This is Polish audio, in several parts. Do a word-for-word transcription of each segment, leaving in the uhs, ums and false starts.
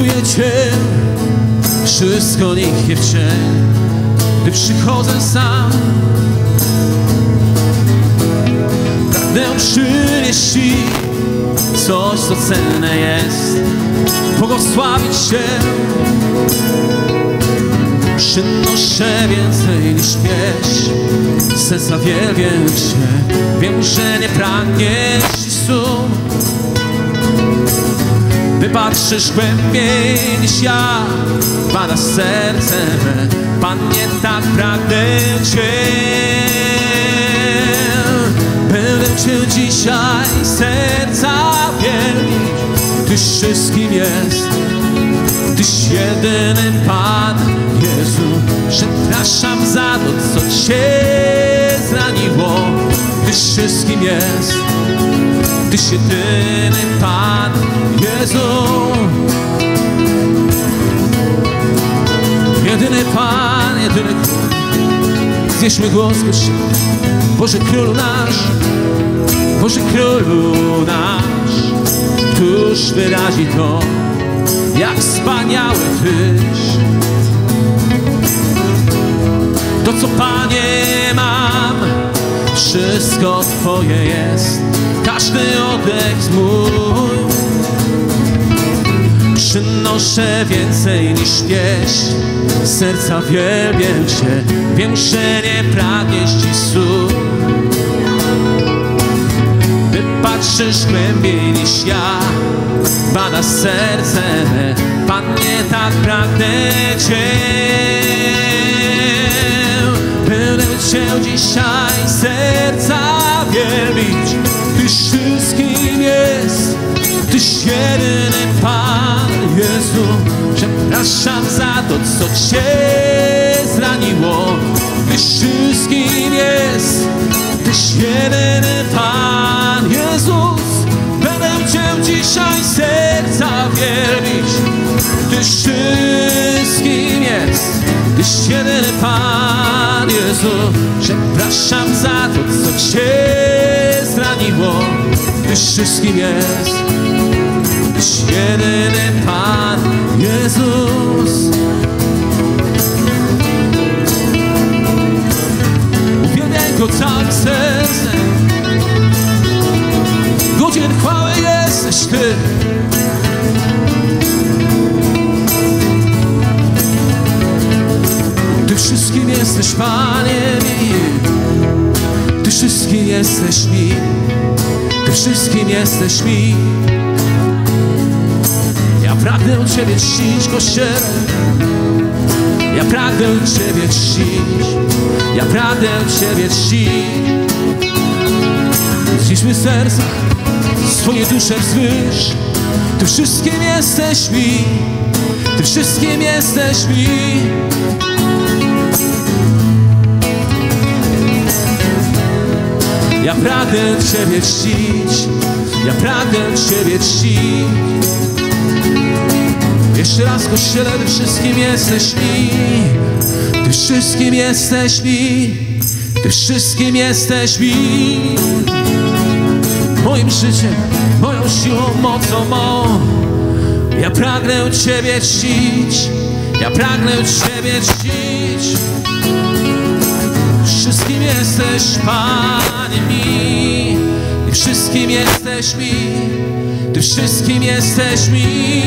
Czuję Cię, wszystko niech je w cień, gdy przychodzę sam. Pragnę przynieść Ci coś, co cenne jest, błogosławić Cię. Przynoszę więcej niż pieśń, serca wielbię Cię. Wiem, że nie pragniesz słów, Ty patrzysz głębiej niż ja, pada serce me. Panie, tak pragnę Cię. Będę Cię dzisiaj serca wielbić. Tyś wszystkim jest, Tyś jedyny Pan. Jezu, przepraszam za to, co Cię zraniło. Tyś wszystkim jest, Tyś jedyny Pan. Jezu, jedyny Pan, jedyny Król. Znieśmy głos, Boże Królu nasz, Boże Królu nasz. Któż wyrazi to, jak wspaniały Tyś. To, co, Panie, mam, wszystko Twoje jest, każdy oddech mój. Przynoszę więcej niż pieśń, serca wielbię Cię. Wiem, że nie pragniesz dziś słów, Ty patrzysz głębiej niż ja, bada serce me. Panie, tak pragnę Cię. Będę Cię dzisiaj serca wielbić. Tyś wszystkim jest, Tyś jedyny Pan. Jezu, przepraszam za to, co Cię zraniło. Tyś wszystkim jest, Tyś jedyny Pan. Jezus, będę Cię dzisiaj serca wielbić. Tyś wszystkim jest, Tyś jedyny Pan. Jezu, przepraszam za to, co Cię zraniło. Tyś wszystkim jest, Tyś jedyny Pan. Jezus, uwielbiaj Go całym sercem. Godzien chwały jesteś Ty. Ty wszystkim jesteś, Panie mi. Ty wszystkim jesteś mi. Ty wszystkim jesteś mi. Ja pragnę Ciebie czcić, Kościele. Ja pragnę Ciebie czcić. Ja pragnę Ciebie czcić. Zniszmy serca, swoje dusze wzwyż. Ty wszystkim jesteś mi. Ty wszystkim jesteś mi. Ja pragnę Ciebie czcić. Ja pragnę Ciebie czcić. Jeszcze raz, Kościele, Ty wszystkim jesteś mi. Ty wszystkim jesteś mi. Ty wszystkim jesteś mi. Moim życiem, moją siłą, mocą mą. Ja pragnę Ciebie czcić. Ja pragnę Ciebie czcić. Wszystkim jesteś, Panie mi. Ty wszystkim jesteś mi. Ty wszystkim jesteś mi.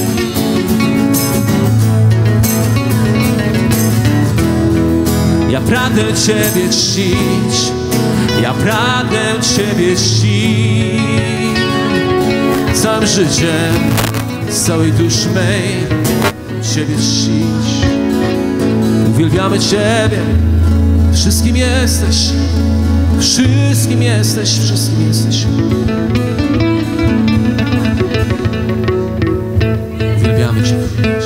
Ja pragnę Ciebie czcić. Ja pragnę Ciebie czcić. Całym życiem, z całej duszy mej Ciebie czcić. Uwielbiamy Ciebie. Wszystkim jesteś. Wszystkim jesteś. Wszystkim jesteś. Uwielbiamy Cię.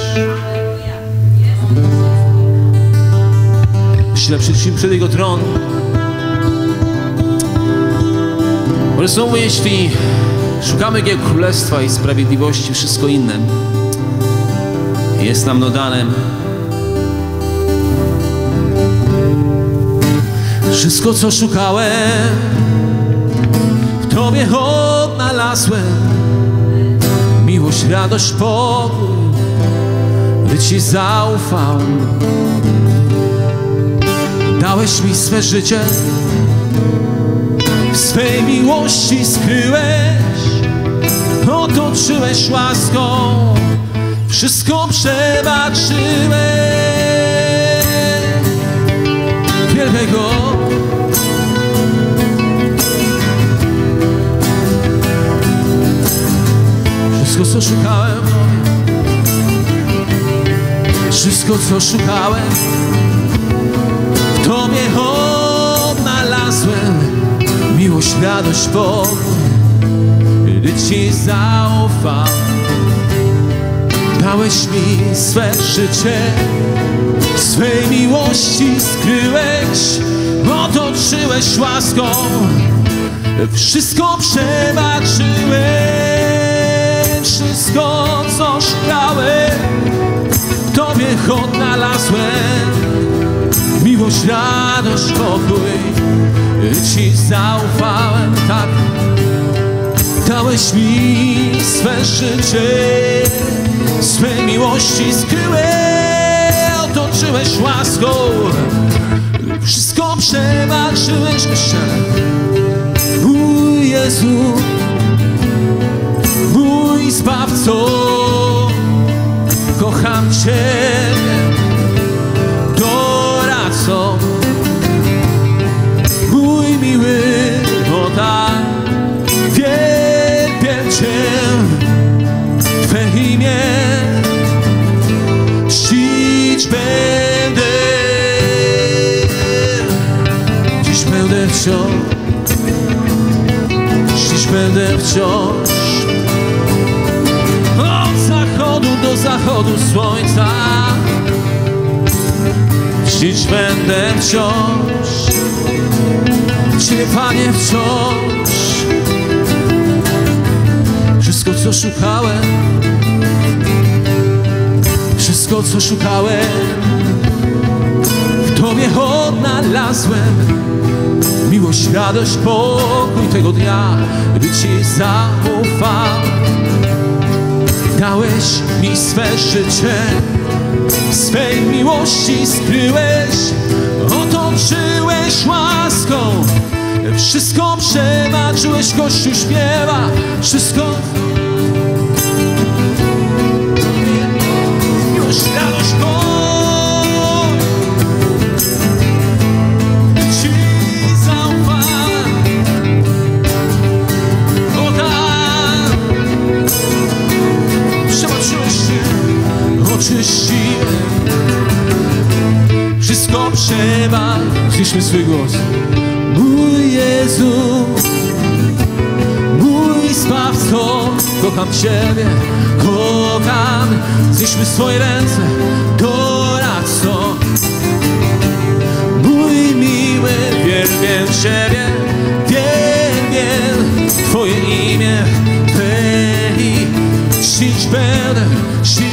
Myślę przed, przed Jego tron. Może są, jeśli szukamy Jego Królestwa i sprawiedliwości, wszystko inne jest nam dodane. Wszystko, co szukałem, w Tobie odnalazłem. Miłość, radość, pokój, by Ci zaufałem. Dałeś mi swe życie, w swej miłości skryłeś, otoczyłeś łaską, wszystko przebaczyłeś. Wielbiaj Go. Wszystko, co szukałem, wszystko, co szukałem, w Tobie odnalazłem. Miłość, radość, pokój, gdy Ci zaufam. Dałeś mi swe życie, swej miłości skryłeś, otoczyłeś łaską, wszystko przebaczyłeś. Wszystko, co szukałem, w Tobie odnalazłem. Miłość, radość, pokój, Ci zaufałem, tak. Dałeś mi swe życie, swej miłości skryłeś, otoczyłeś łaską, wszystko przebaczyłeś. Mój Jezu, mój Zbawco, kocham Ciebie, doradco, mój miły, bo tak wielbię Cię, Twe imię czcić będę. Dziś będę wciąż, dziś będę wciąż, od zachodu do zachodu słońca. Dziś będę wciąż, Ciebie, Panie, wciąż. Wszystko, co szukałem, wszystko, co szukałem, w Tobie odnalazłem. Miłość, radość, pokój tego dnia, gdy Ci zaufam. Dałeś mi swe życie, swej miłości skryłeś, otoczyłeś łaską, wszystko przebaczyłeś. Kościół śpiewa, wszystko. Miłość, radość, pokój, Ci zaufam. O tak, przebaczyłeś się, oczyściłem, wszystko przebacz. Zliczmy swój głos. Mój Jezu, mój Zbawco, kocham Ciebie, kocham. Zliczmy swoje ręce, doradco, mój miły, wielbię Ciebie, wielbię Twoje imię, Twe i czcić będę, czcić.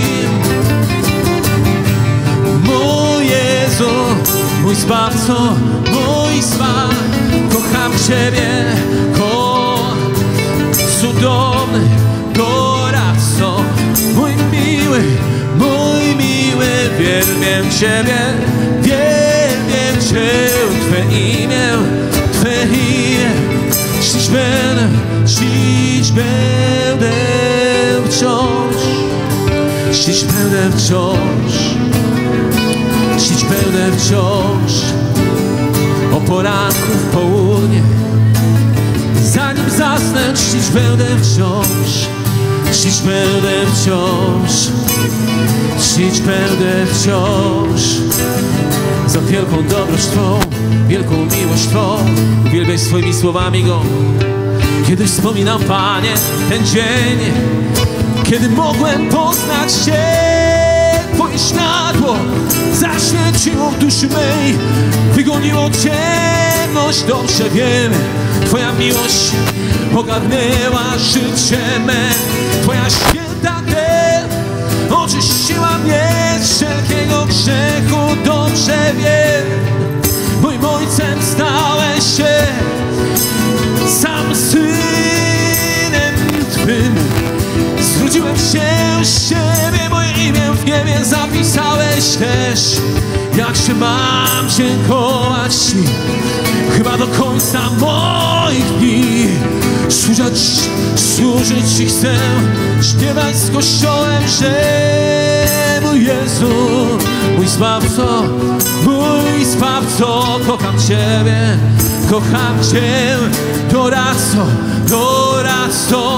Mój Jezu, mój Zbawco, mój Zbaw, kocham Ciebie, ko cudowny doradco, mój miły, mój miły, wielbię Ciebie, wielbię Cię, Twe imię, Twe imię, czcić będę, czcić będę wciąż, czcić będę wciąż, czcić będę wciąż. O poranku w południe, zanim zasnę, czcić będę wciąż, czcić będę wciąż, czcić będę wciąż. Za wielką dobroć Twą, wielką miłość Twą, uwielbiaj swoimi słowami Go. Kiedy wspominam, Panie, ten dzień, kiedy mogłem poznać Cię, Twoje światło zaświeciło w duszy mej, wygoniło ciemność. Dobrze wiemy, Twoja miłość ogarnęła życie me, Twoja święta krew oczyściła mnie z wszelkiego grzechu. Dobrze wiem, moim Ojcem stałeś się, sam Synem Twym. Zwróciłem się z Ciebie, moje imię w niebie zapisałeś też. Jakże mam dziękować Ci, chyba do końca moich dni. Służyć, służyć Ci chcę, śpiewać z Kościołem, że mój Jezu, mój Zbawco, mój Zbawco, kocham Ciebie, kocham Cię, doradco, doradco,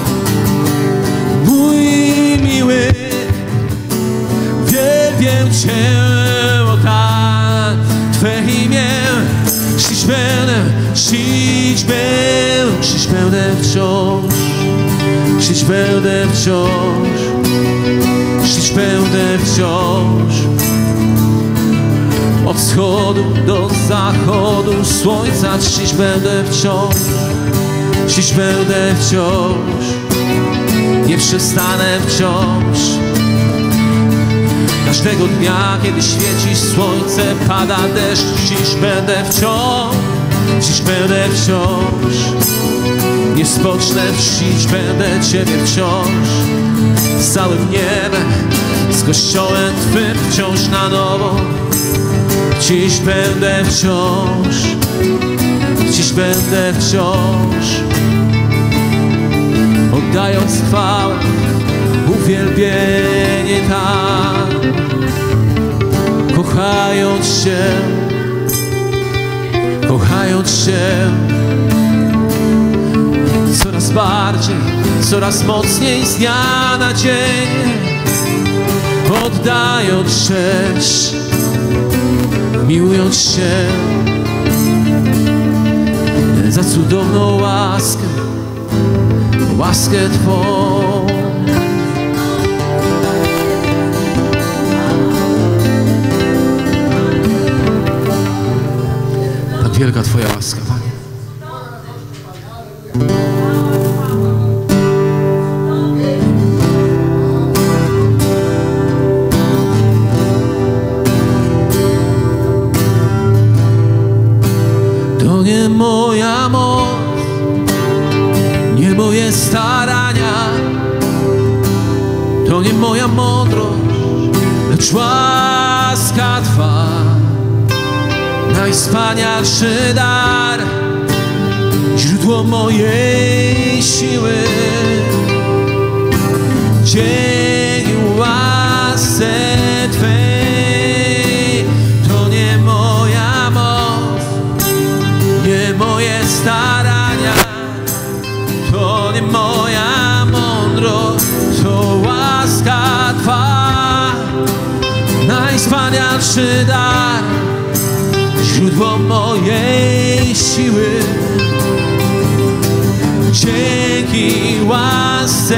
mój miły, wielbię Cię, o tak, Twe imię, śnić będę, śnić będę, śnić będę wciąż, śnić będę wciąż, śnić będę wciąż. Od wschodu do zachodu słońca śnić będę wciąż, śnić będę wciąż, nie przestanę wciąż. Każdego dnia, kiedy świeci słońce, pada deszcz, dziś będę wciąż, dziś będę wciąż, nie spocznę, czcić będę Ciebie wciąż, z całym niebem, z Kościołem Twym wciąż na nowo. Dziś będę wciąż, dziś będę wciąż, oddając chwałę, uwielbienie tak, kochając Cię, kochając Cię, coraz bardziej, coraz mocniej z dnia na dzień, oddając cześć, miłując Cię za cudowną łaskę, łaskę Twą. Tak wielka Twoja łaska, Panie. To nie moja moc, nie moje starania, to nie moja mądrość, lecz łaska Twa, najwspanialszy dar, źródło mojej siły. Dzięki łasce Twej, to nie moja moc, nie moje starania, to nie moja mądrość, to łaska Twa, najwspanialszy dar, źródło mojej siły. Dzięki łasce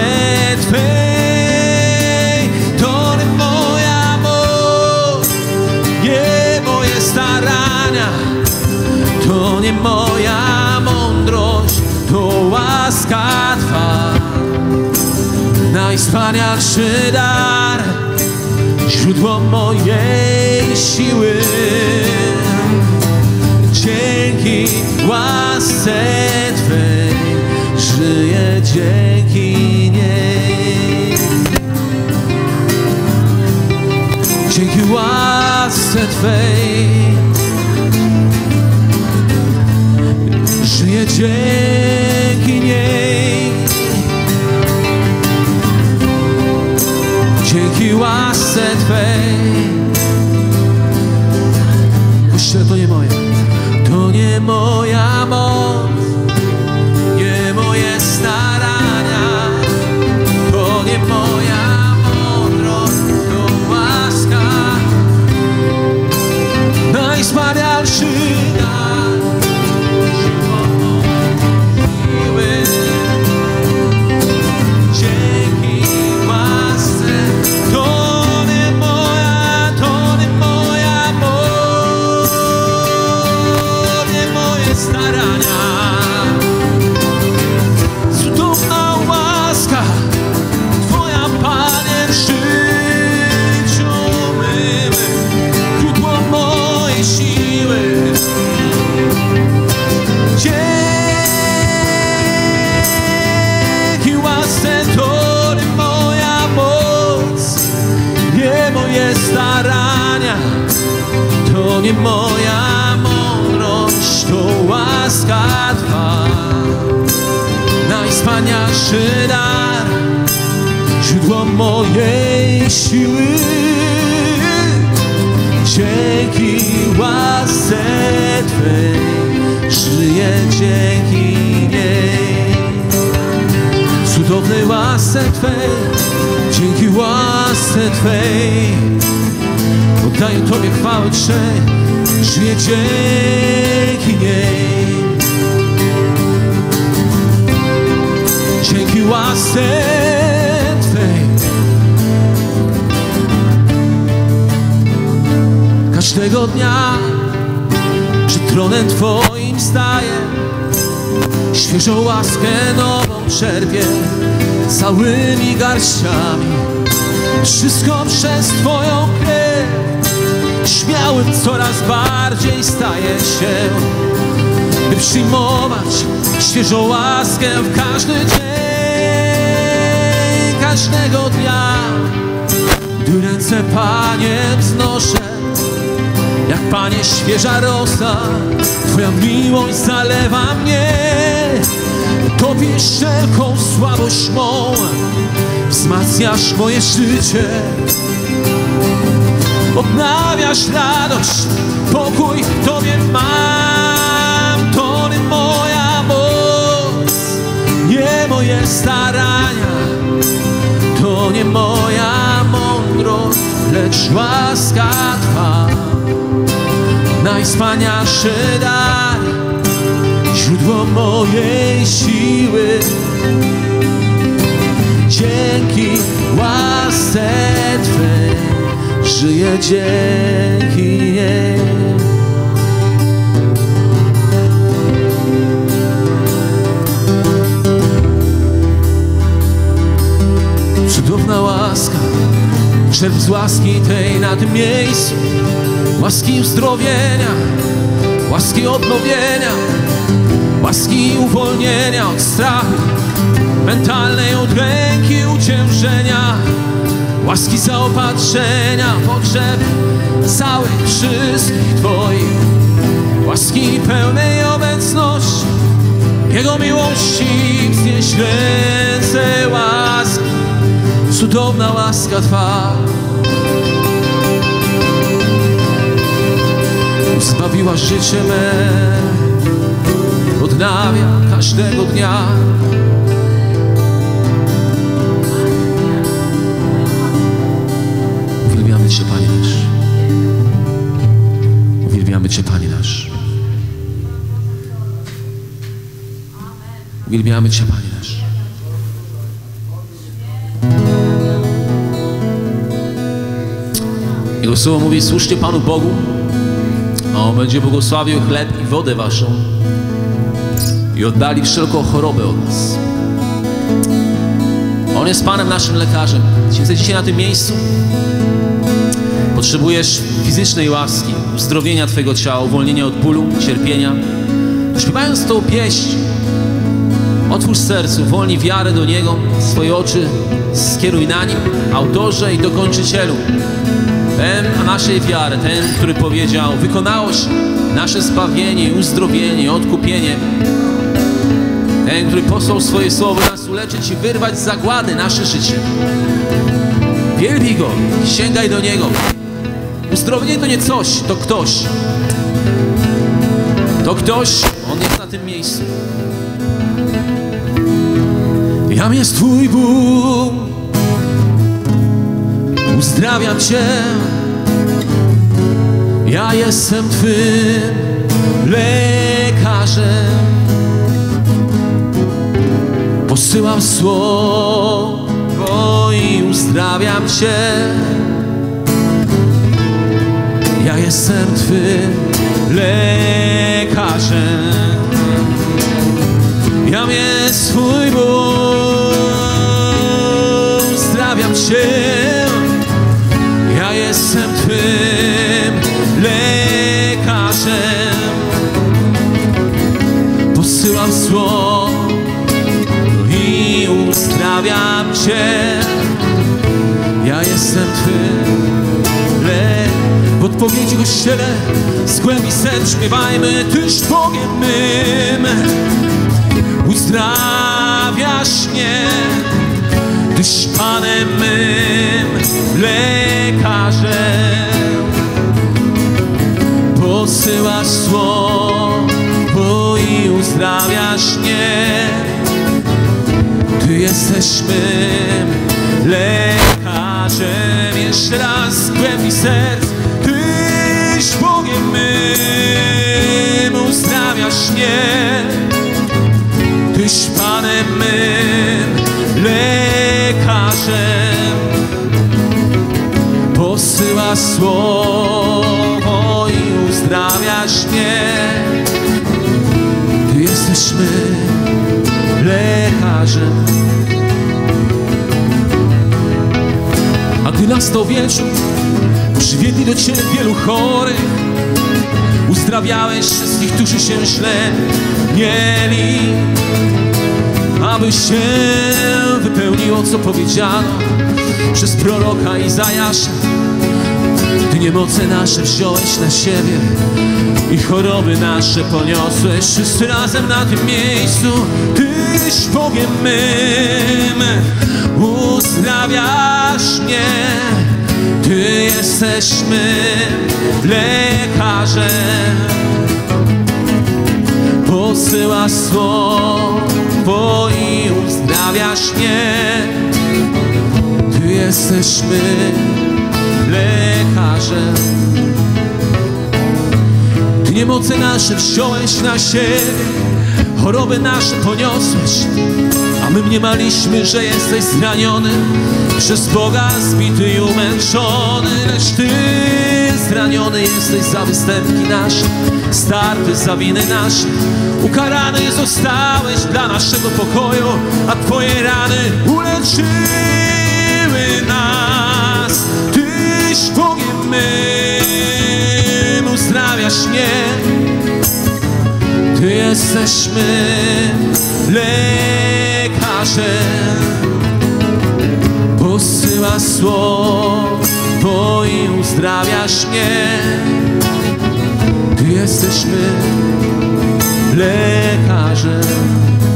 Twej, to nie moja moc, nie moje starania, to nie moja mądrość, to łaska Twa, najwspanialszy dar, źródło mojej siły. Dzięki łasce Twej żyję, dzięki niej. Dzięki łasce Twej żyję, dzięki niej. Dzięki łasce Twej. Kościele, to nie moje, to nie moja moc, nie moje starania, to nie moja mądrość, to łaska, najwspanialszy dar, źródło siły. Dzięki łasce, to nie moja, to nie moja moc, nie moje starania, nie moja mądrość, to łaska Twa. Najwspanialszy dar, źródło mojej siły. Dzięki łasce Twej żyję, dzięki niej. Cudownej łasce Twej, dzięki łasce Twej oddaję Tobie chwałę trzej, żyję dzięki niej. Dzięki łasce Twej każdego dnia przed tronem Twoim staję, świeżą łaskę nową czerpię całymi garściami. Wszystko przez Twoją krew, śmiałym coraz bardziej staję się, by przyjmować świeżą łaskę w każdy dzień, każdego dnia. Gdy ręce, Panie, wznoszę, jak, Panie, świeża rosa, Twoja miłość zalewa mnie, topisz wszelką słabość mą, wzmacniasz moje życie, odnawiasz radość, pokój w Tobie mam. To nie moja moc, nie moje starania, to nie moja mądrość, lecz łaska Twa. Najwspanialszy dar, źródło mojej siły. Dzięki łasce Twej żyję, dzięki niej. Cudowna łaska, czerp z łaski tej nad miejscu, łaski uzdrowienia, łaski odnowienia, łaski uwolnienia od strachu, mentalnej udręki, uciężenia, łaski zaopatrzenia potrzeb całych wszystkich Twoich, łaski pełnej obecności Jego miłości. Wznieś ręce łaski, cudowna łaska Twa zbawiła życie me, odnawia każdego dnia. Uwielbiamy Cię, Panie nasz. Uwielbiamy Cię, Panie nasz. Uwielbiamy Cię, Panie nasz. Jego słowo mówi: służcie Panu Bogu, a On będzie błogosławił chleb i wodę waszą i oddali wszelką chorobę od nas. On jest Panem naszym lekarzem. Jesteś dzisiaj na tym miejscu, potrzebujesz fizycznej łaski, uzdrowienia Twojego ciała, uwolnienia od bólu, cierpienia. To śpiewając tą pieśń, otwórz serce, uwolnij wiarę do Niego, swoje oczy skieruj na Nim, autorze i dokończycielu ten naszej wiary, ten, który powiedział: wykonałoś nasze zbawienie, uzdrowienie, odkupienie. Ten, który posłał swoje słowo, nas uleczyć i wyrwać z zagłady nasze życie. Wielbij Go, sięgaj do Niego. Uzdrowienie to nie coś, to ktoś. To ktoś, On jest na tym miejscu. Jam jest Twój Bóg, uzdrawiam Cię. Ja jestem Twym lekarzem. Posyłam słowo i uzdrawiam Cię. Ja jestem Twym lekarzem. Jam jest Twój Bóg, uzdrawiam Cię. Ja jestem Twym lekarzem. Posyłam słowo i uzdrawiam Cię. Ja jestem Twym lekarzem. Bo odpowiedzi, Kościele, z głębi serc śpiewajmy: Tyś Bogiem mym, uzdrawiasz mnie. Tyś Panem mym, lekarzem, posyłasz słowo i uzdrawiasz mnie. Ty jesteś mym lekarzem. Jeszcze raz z głębi serc: Tyś Bogiem mym, uzdrawiasz mnie. Tyś Panem mym, lekarzem, posyłasz słowo i uzdrawiasz mnie. Ty jesteś mym lekarzem. A gdy nastał wieczór, przywiedli do Ciebie wielu chorych, uzdrawiałeś wszystkich, którzy się źle mieli, aby się wypełniło, co powiedziano przez proroka Izajasza. Ty niemoce nasze wziąłeś na siebie i choroby nasze poniosłeś. Wszyscy razem na tym miejscu: Tyś Bogiem mym, uzdrawiasz mnie. Ty jesteś mym lekarzem, posyłasz słowo i uzdrawiasz mnie. Ty jesteś mym lekarzem. Ty niemoce nasze wziąłeś na siebie, choroby nasze poniosłeś, a my mniemaliśmy, że jesteś zraniony, przez Boga zbity i umęczony. Lecz Ty zraniony jesteś za występki nasze, starty za winy nasze, ukarany zostałeś dla naszego pokoju, a Twoje rany uleczyły nas. Tyś Bogiem mym, uzdrawiasz mnie. Ty jesteś mym lekarzem, posyłasz słowo i uzdrawiasz mnie. Ty jesteś mym lekarzem.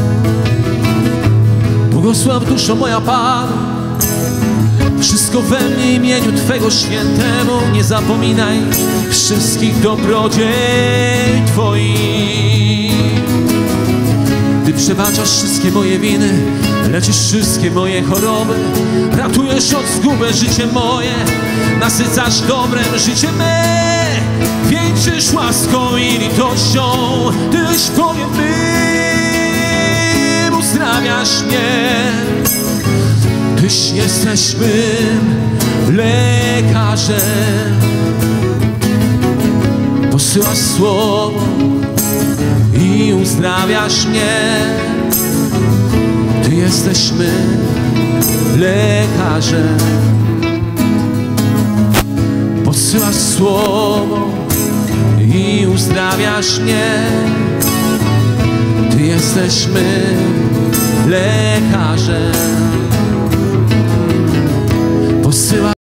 Błogosław duszo moja Panu, wszystko we mnie imieniu Twego świętemu. Nie zapominaj wszystkich dobrodziej Twoich. Ty przebaczasz wszystkie moje winy, leczysz wszystkie moje choroby, ratujesz od zguby życie moje, nasycasz dobrem życie me, wieńczysz łaską i litością. Tyś Bogiem mym, uzdrawiasz mnie. Tyś jesteś mym lekarzem, posyłasz słowo i uzdrawiasz mnie. Ty jesteś mym lekarzem, posyłasz słowo i uzdrawiasz mnie. Ty jesteś mym lekarzem, posyłasz